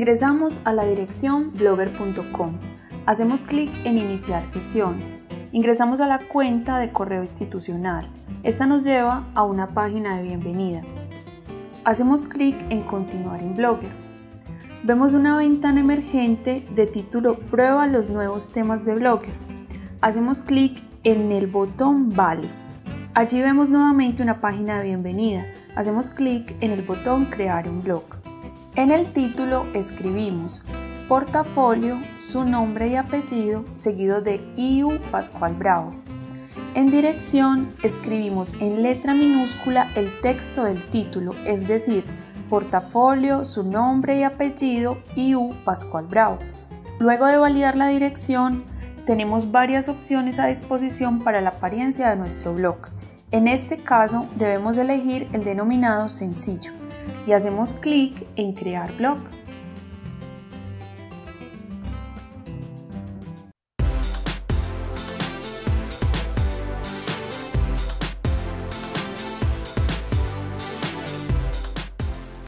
Ingresamos a la dirección blogger.com. Hacemos clic en Iniciar sesión. Ingresamos a la cuenta de correo institucional. Esta nos lleva a una página de bienvenida. Hacemos clic en Continuar en Blogger. Vemos una ventana emergente de título Prueba los nuevos temas de Blogger. Hacemos clic en el botón Vale. Allí vemos nuevamente una página de bienvenida. Hacemos clic en el botón Crear un blog. En el título escribimos Portafolio, su nombre y apellido, seguido de IU Pascual Bravo. En dirección escribimos en letra minúscula el texto del título, es decir, Portafolio, su nombre y apellido, IU Pascual Bravo. Luego de validar la dirección, tenemos varias opciones a disposición para la apariencia de nuestro blog. En este caso, debemos elegir el denominado sencillo y hacemos clic en Crear blog.